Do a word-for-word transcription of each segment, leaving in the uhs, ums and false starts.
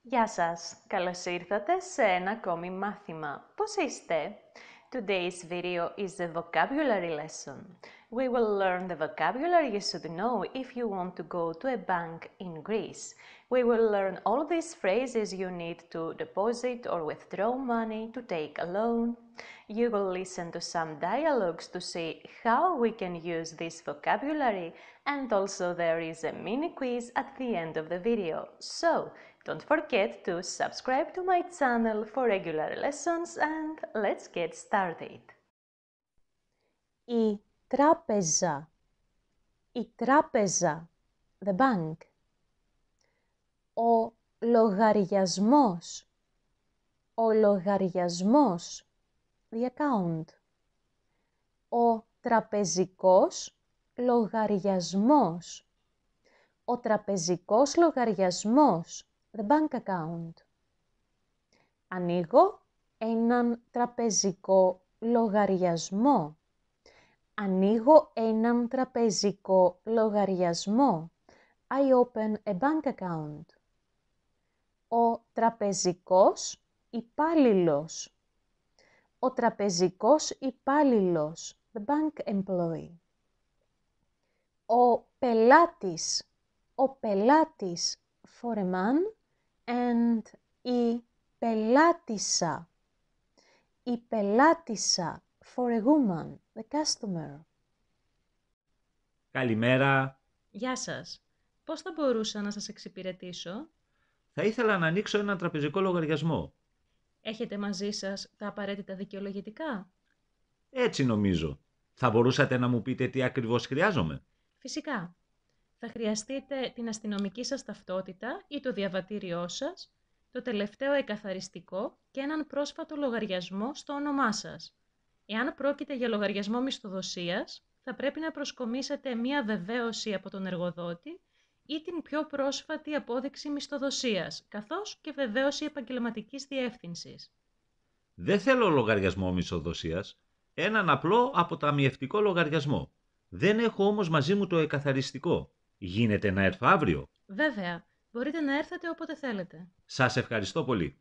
Γεια σας! Καλώς ήρθατε σε ένα ακόμη μάθημα. Πώς είστε? Today's video is a vocabulary lesson. We will learn the vocabulary you should know if you want to go to a bank in Greece. We will learn all these phrases you need to deposit or withdraw money, to take a loan. You will listen to some dialogues to see how we can use this vocabulary, and also there is a mini quiz at the end of the video. So, don't forget to subscribe to my channel for regular lessons and let's get started. Η τράπεζα, η τράπεζα, the bank. Ο λογαριασμός, ο λογαριασμός, the account. Ο τραπεζικός λογαριασμός, ο τραπεζικός λογαριασμός, the bank account. Ανοίγω έναν τραπεζικό λογαριασμό. Ανοίγω έναν τραπεζικό λογαριασμό. I open a bank account. Ο τραπεζικός υπάλληλος. Ο τραπεζικός υπάλληλος. The bank employee. Ο πελάτης. Ο πελάτης. For a man. And η πελάτισσα. Η πελάτισσα. For a woman. The customer. Καλημέρα. Γεια σας. Πώς θα μπορούσα να σας εξυπηρετήσω? Θα ήθελα να ανοίξω ένα τραπεζικό λογαριασμό. Έχετε μαζί σας τα απαραίτητα δικαιολογητικά? Έτσι νομίζω. Θα μπορούσατε να μου πείτε τι ακριβώς χρειάζομαι? Φυσικά. Θα χρειαστείτε την αστυνομική σας ταυτότητα ή το διαβατήριό σας, το τελευταίο εκαθαριστικό και έναν πρόσφατο λογαριασμό στο όνομά σας. Εάν πρόκειται για λογαριασμό μισθοδοσίας, θα πρέπει να προσκομίσετε μία βεβαίωση από τον εργοδότη ή την πιο πρόσφατη απόδειξη μισθοδοσίας, καθώς και βεβαίωση επαγγελματικής διεύθυνσης. Δεν θέλω λογαριασμό μισθοδοσίας, έναν απλό αποταμιευτικό λογαριασμό. Δεν έχω όμως μαζί μου το εκαθαριστικό. Γίνεται να έρθω αύριο? Βέβαια, μπορείτε να έρθετε όποτε θέλετε. Σας ευχαριστώ πολύ.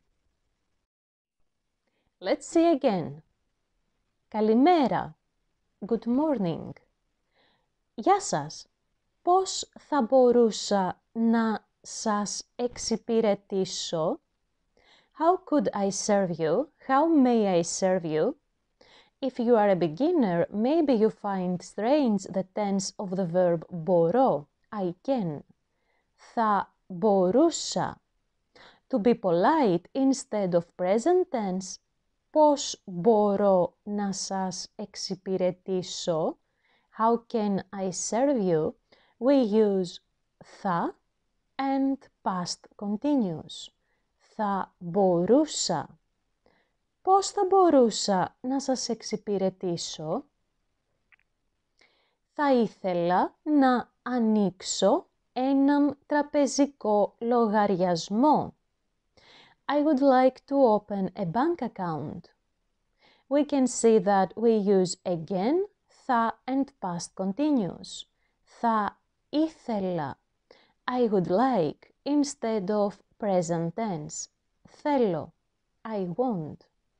Let's see again. Καλημέρα. Good morning. Γεια σας. Πώς θα μπορούσα να σας εξυπηρετήσω? How could I serve you? How may I serve you? If you are a beginner, maybe you find strange the tense of the verb μπορώ. I can. Θα μπορούσα. To be polite instead of present tense. Πώς μπορώ να σας εξυπηρετήσω? How can I serve you? We use θα and past continuous. Θα μπορούσα. Πώς θα μπορούσα να σας εξυπηρετήσω? Θα ήθελα να ανοίξω έναν τραπεζικό λογαριασμό. I would like to open a bank account. We can see that we use again, θα and past continuous. Θα ήθελα. I would like instead of present tense. Θέλω. I want.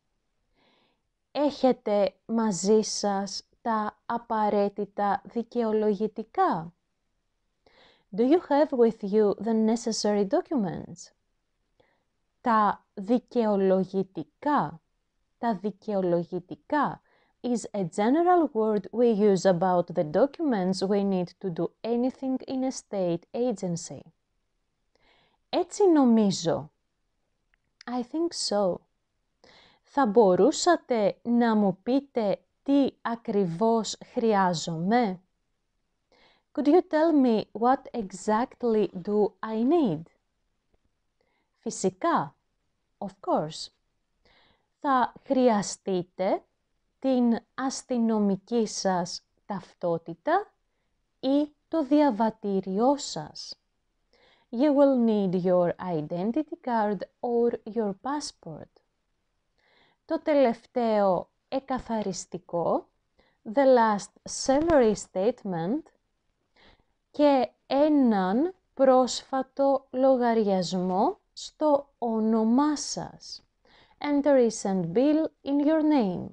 Έχετε μαζί σας τα απαραίτητα δικαιολογητικά? Do you have with you the necessary documents? Τα δικαιολογητικά. Τα δικαιολογητικά is a general word we use about the documents we need to do anything in a state agency. Έτσι νομίζω. I think so. Θα μπορούσατε να μου πείτε τι ακριβώς χρειάζομαι? Could you tell me what exactly do I need? Φυσικά. Of course. Θα χρειαστείτε την αστυνομική σας ταυτότητα ή το διαβατήριό σας. You will need your identity card or your passport. Το τελευταίο εκαθαριστικό, the last salary statement, και έναν πρόσφατο λογαριασμό στο όνομά σας. Enter recent bill in your name.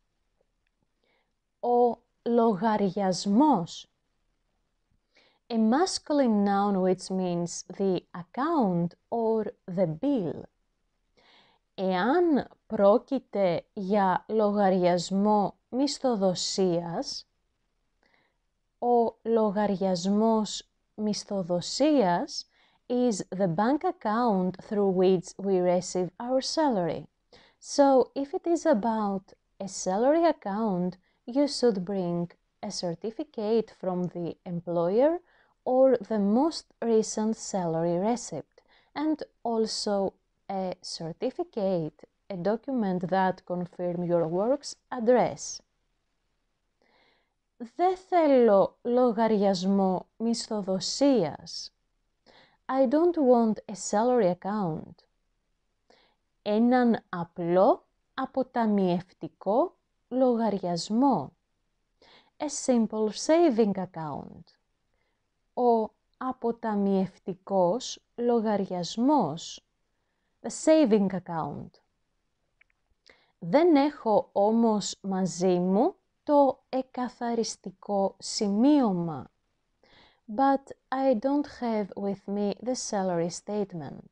Ο λογαριασμός. A masculine noun which means the account or the bill. Εάν πρόκειται για λογαριασμό μισθοδοσίας, ο λογαριασμός μισθοδοσίας is the bank account through which we receive our salary. So, if it is about a salary account, you should bring a certificate from the employer or the most recent salary receipt, and also a certificate, a document that confirm your work's address. Δεν θέλω λογαριασμό μισθοδοσίας. I don't want a salary account. Έναν απλό αποταμιευτικό λογαριασμό. A simple saving account. Ο αποταμιευτικός λογαριασμός. The saving account. Δεν έχω όμως μαζί μου το εκαθαριστικό σημείωμα. But I don't have with me the salary statement.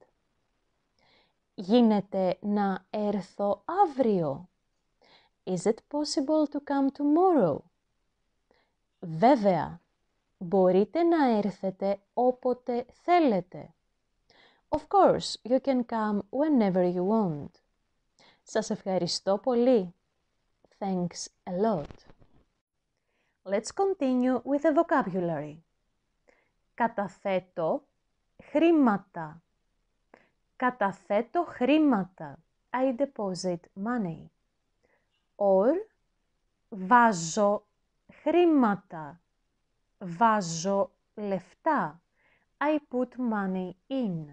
Γίνεται να έρθω αύριο. Is it possible to come tomorrow? Βέβαια, μπορείτε να έρθετε όποτε θέλετε. Of course, you can come whenever you want. Σας ευχαριστώ πολύ. Thanks a lot. Let's continue with the vocabulary. Καταθέτω χρήματα. Καταθέτω χρήματα. I deposit money. Or βάζω χρήματα. Βάζω λεφτά. I put money in.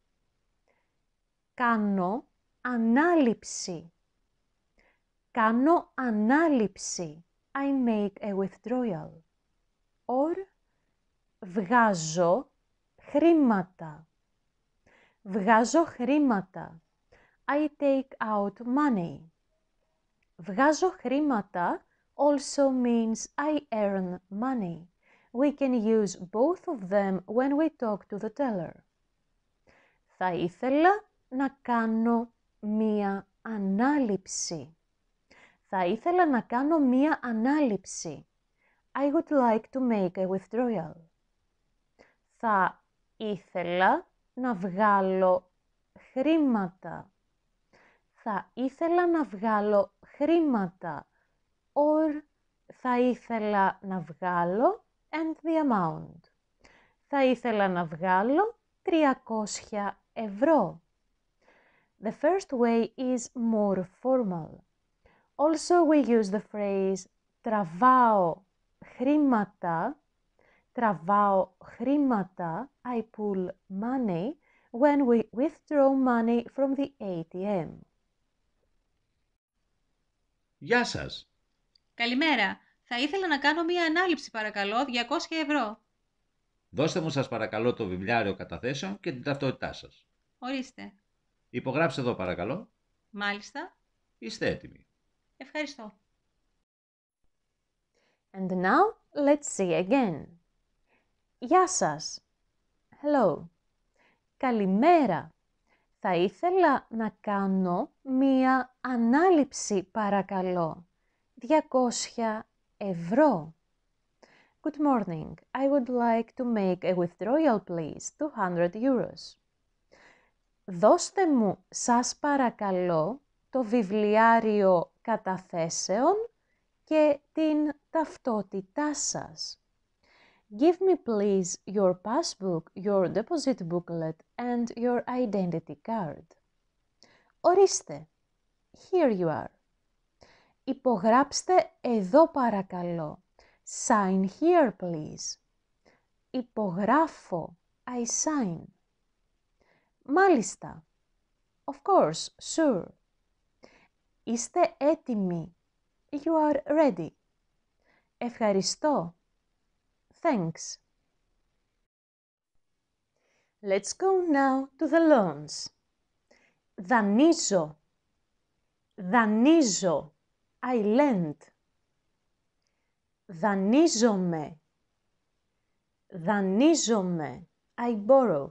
Κάνω ανάληψη. Κάνω ανάληψη. I make a withdrawal. Or βγάζω χρήματα. Βγάζω χρήματα. I take out money. Βγάζω χρήματα also means I earn money. We can use both of them when we talk to the teller. Θα ήθελα να κάνω μία ανάληψη. Θα ήθελα να κάνω μία ανάληψη. I would like to make a withdrawal. Θα ήθελα να βγάλω χρήματα. Θα ήθελα να βγάλω χρήματα. Or θα ήθελα να βγάλω and the amount. Θα ήθελα να βγάλω τριακόσια ευρώ. The first way is more formal. Also we use the phrase τραβάω χρήματα. Τραβάω χρήματα. I pull money when we withdraw money from the έι τι εμ. Γεια σας. Καλημέρα. Θα ήθελα να κάνω μία ανάληψη παρακαλώ, διακόσια ευρώ. Δώστε μου σας παρακαλώ το βιβλιάριο καταθέσεων και την ταυτότητά σας. Ορίστε. Υπογράψτε εδώ παρακαλώ. Μάλιστα. Είστε έτοιμοι. Ευχαριστώ. And now let's see again. Γεια σας. Hello. Καλημέρα. Θα ήθελα να κάνω μία ανάληψη παρακαλώ. διακόσια ευρώ. Good morning. I would like to make a withdrawal please. two hundred euros. Δώστε μου σας παρακαλώ το βιβλιάριο καταθέσεων και την ταυτότητά σας. Give me please your passbook, your deposit booklet and your identity card. Ορίστε. Here you are. Υπογράψτε εδώ παρακαλώ. Sign here please. Υπογράφω. I sign. Μάλιστα. Of course, sure. Είστε έτοιμοι. You are ready. Ευχαριστώ. Thanks. Let's go now to the loans. Δανείζω. Δανείζω. I lend. Δανείζομαι. Δανείζομαι. I borrow.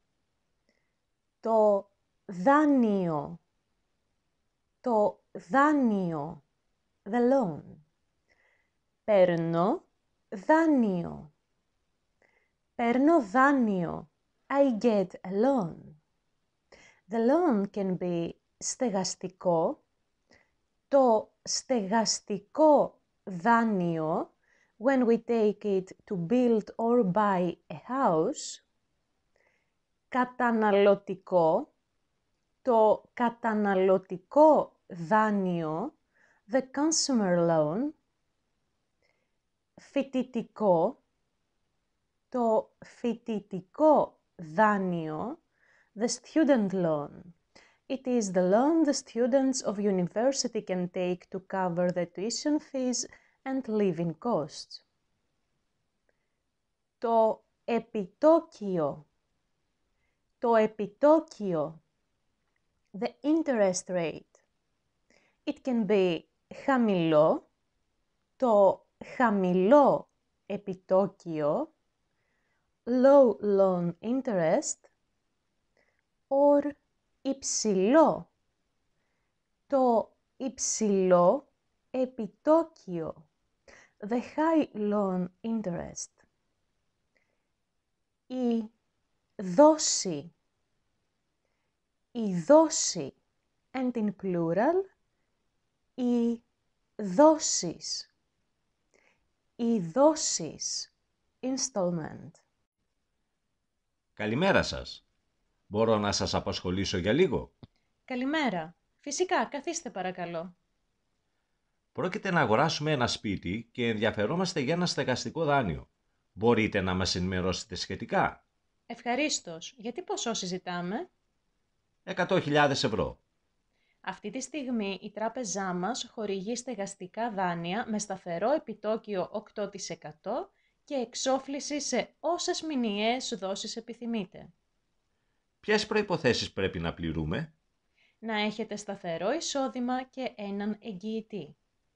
Το δάνειο. Το δάνειο. The loan. Παίρνω δάνειο. Παίρνω δάνειο. I get a loan. The loan can be στεγαστικό. Το στεγαστικό δάνειο, when we take it to build or buy a house. Καταναλωτικό. Το καταναλωτικό δάνειο, the consumer loan. Φοιτητικό. Το φοιτητικό δάνειο, the student loan. It is the loan the students of university can take to cover the tuition fees and living costs. Το επιτόκιο. Το επιτόκιο, the interest rate. It can be χαμηλό. Το χαμηλό επιτόκιο, low loan interest, or υψηλό. Το υψηλό επιτόκιο, the high loan interest. Η δόση. Η δόση, and in plural, οι δόσεις. Οι δόσεις, installment. Καλημέρα σας. Μπορώ να σας απασχολήσω για λίγο? Καλημέρα. Φυσικά, καθίστε παρακαλώ. Πρόκειται να αγοράσουμε ένα σπίτι και ενδιαφερόμαστε για ένα στεγαστικό δάνειο. Μπορείτε να μας ενημερώσετε σχετικά? Ευχαρίστως. Γιατί ποσό συζητάμε? εκατό χιλιάδες ευρώ. Αυτή τη στιγμή η τράπεζά μας χορηγεί στεγαστικά δάνεια με σταθερό επιτόκιο οκτώ τοις εκατό και εξόφληση σε όσες μηνιαίες δόσεις επιθυμείτε. Ποιες προϋποθέσεις πρέπει να πληρούμε? Να έχετε σταθερό εισόδημα και έναν εγγυητή.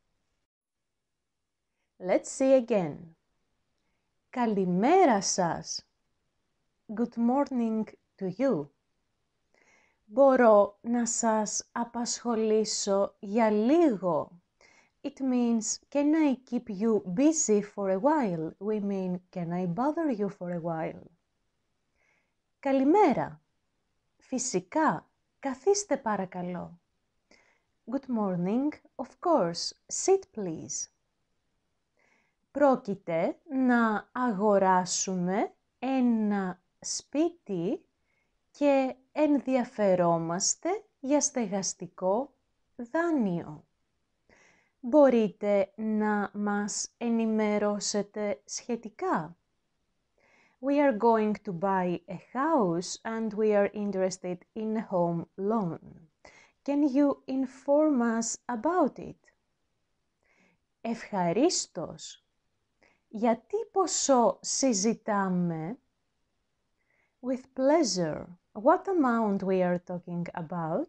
Let's see again. Καλημέρα σας. Good morning to you. Μπορώ να σας απασχολήσω για λίγο. It means, can I keep you busy for a while? We mean, can I bother you for a while? Καλημέρα. Φυσικά, καθίστε παρακαλώ. Good morning, of course. Sit please. Πρόκειται να αγοράσουμε ένα σπίτι και ενδιαφερόμαστε για στεγαστικό δάνειο. Μπορείτε να μας ενημερώσετε σχετικά? We are going to buy a house and we are interested in a home loan. Can you inform us about it? Ευχαρίστως. Γιατί ποσό συζητάμε? With pleasure. What amount we are talking about?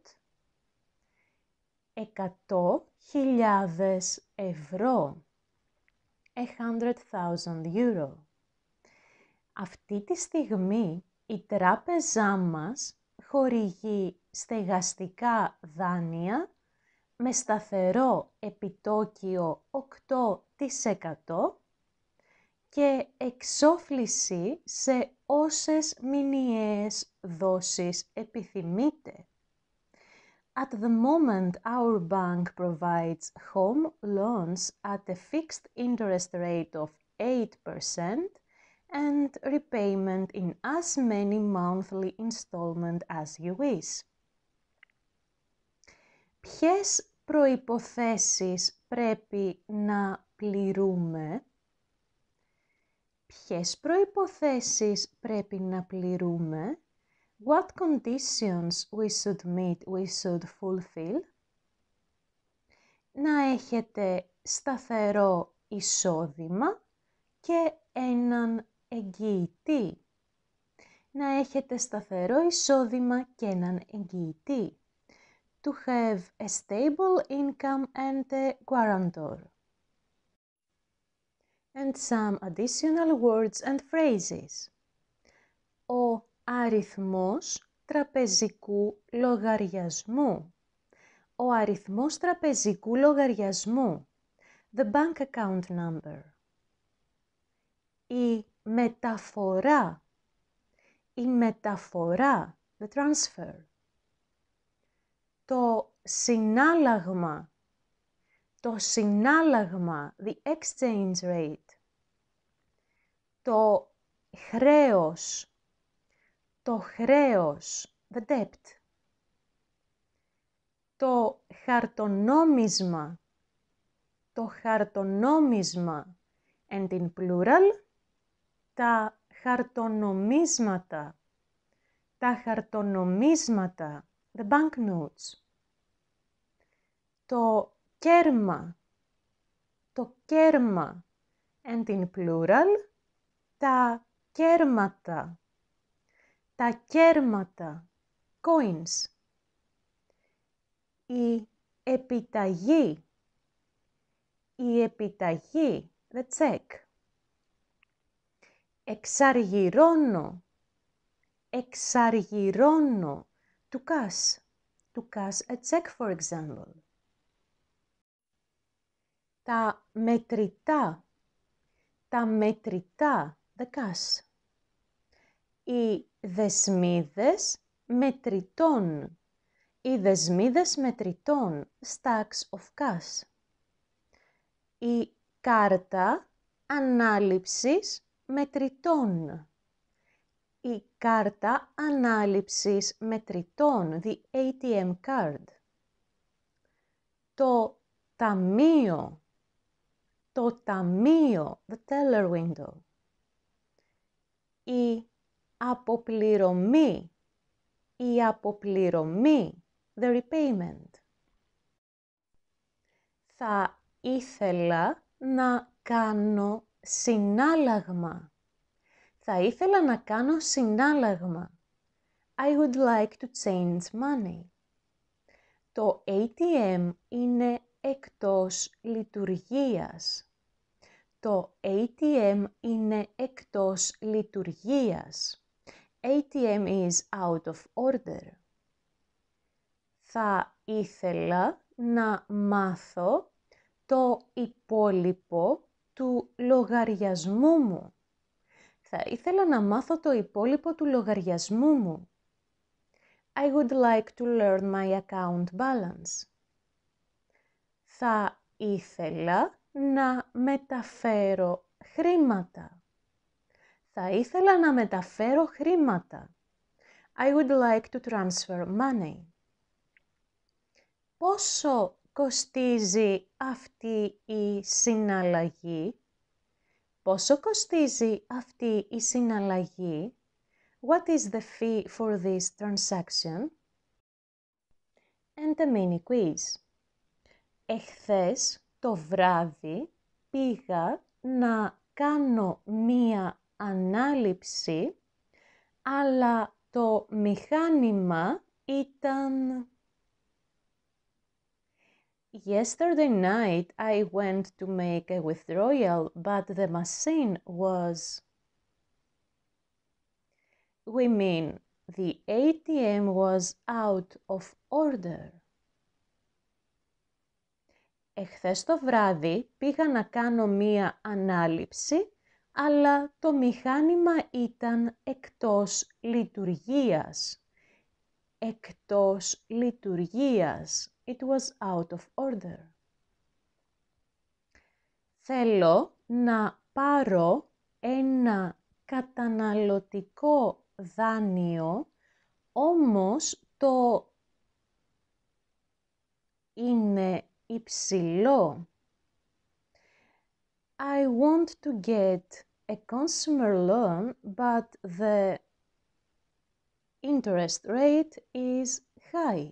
Εκατό χιλιάδες ευρώ. A hundred thousand euro. Αυτή τη στιγμή η τράπεζά μας χορηγεί στεγαστικά δάνεια με σταθερό επιτόκιο οκτώ τοις εκατό και εξόφληση σε όσες μηνιαίες δόσεις επιθυμείτε. At the moment, our bank provides home loans at a fixed interest rate of eight percent and repayment in as many monthly installments as you wish. Ποιες προϋποθέσεις πρέπει να πληρούμε? Ποιες προϋποθέσεις πρέπει να πληρούμε? What conditions we should meet, we should fulfill? Να έχετε σταθερό εισόδημα και έναν εγγυητή. Να έχετε σταθερό εισόδημα και έναν εγγυητή. to have a stable income and a guarantor. And some additional words and phrases. Ο αριθμός τραπεζικού λογαριασμού. Ο αριθμός τραπεζικού λογαριασμού. The bank account number. Η μεταφορά. Η μεταφορά. The transfer. Το συνάλλαγμα. Το συνάλλαγμα. The exchange rate. Το χρέος. Το χρέος. The debt. Το χαρτονόμισμα. Το χαρτονόμισμα. And in plural, τα χαρτονομίσματα. Τα χαρτονομίσματα. The banknotes. Το κέρμα. Το κέρμα. And in plural, τα κέρματα. Τα κέρματα. Coins. Η επιταγή. Η επιταγή. The check. Εξαργυρώνω. Εξαργυρώνω. To cash. To cash a check, for example. Τα μετρητά. Τα μετρητά. The cash. Οι δεσμίδες μετρητών. Οι δεσμίδες μετρητών. Stacks of cash. Η κάρτα ανάληψης μετρητών. Η κάρτα ανάληψης μετρητών. The έι τι εμ card. Το ταμείο. Το ταμείο. The teller window. Η αποπληρωμή. Η αποπληρωμή. The repayment. Θα ήθελα να κάνω συνάλλαγμα. Θα ήθελα να κάνω συνάλλαγμα. I would like to change money. Το έι τι εμ είναι εκτός λειτουργίας. Το έι τι εμ είναι εκτός λειτουργίας. έι τι εμ is out of order. Θα ήθελα να μάθω το υπόλοιπο του λογαριασμού μου. Θα ήθελα να μάθω το υπόλοιπο του λογαριασμού μου. I would like to learn my account balance. Θα ήθελα να μεταφέρω χρήματα. Θα ήθελα να μεταφέρω χρήματα. I would like to transfer money. Πόσο κοστίζει αυτή η συναλλαγή? Πόσο κοστίζει αυτή η συναλλαγή? What is the fee for this transaction? And a mini quiz. Εχθές το βράδυ πήγα να κάνω μία ανάληψη, αλλά το μηχάνημα ήταν... Yesterday night I went to make a withdrawal, but the machine was... We mean the έι τι εμ was out of order. Εχθές το βράδυ πήγα να κάνω μία ανάληψη, αλλά το μηχάνημα ήταν εκτός λειτουργίας. Εκτός λειτουργίας. It was out of order. Θέλω να πάρω ένα καταναλωτικό δάνειο, όμως το είναι υψηλό. I want to get a consumer loan, but the interest rate is high.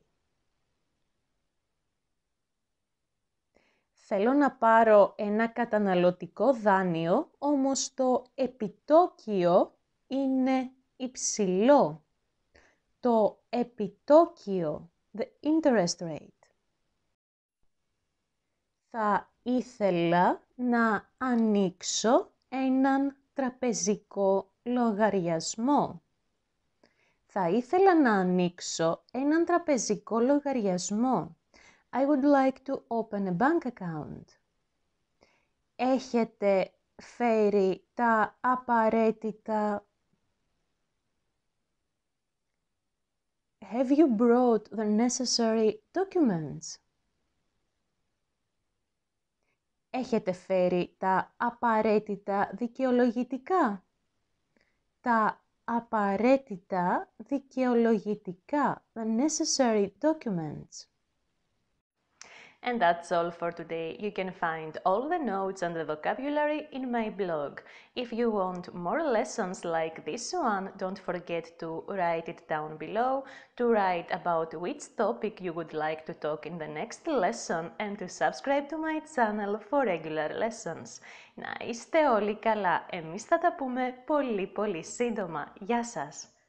Θέλω να πάρω ένα καταναλωτικό δάνειο, όμως το επιτόκιο είναι υψηλό. Το επιτόκιο, the interest rate. Θα ήθελα να ανοίξω έναν τραπεζικό λογαριασμό. Θα ήθελα να ανοίξω έναν τραπεζικό λογαριασμό. I would like to open a bank account. Έχετε φέρει τα απαραίτητα... Have you brought the necessary documents? Έχετε φέρει τα απαραίτητα δικαιολογητικά. Τα απαραίτητα δικαιολογητικά. The necessary documents. And that's all for today. You can find all the notes and the vocabulary in my blog. If you want more lessons like this one, don't forget to write it down below, to write about which topic you would like to talk in the next lesson, and to subscribe to my channel for regular lessons. Να είστε όλοι καλά. Εμείς θα τα πούμε πολύ πολύ σύντομα. Γεια σας!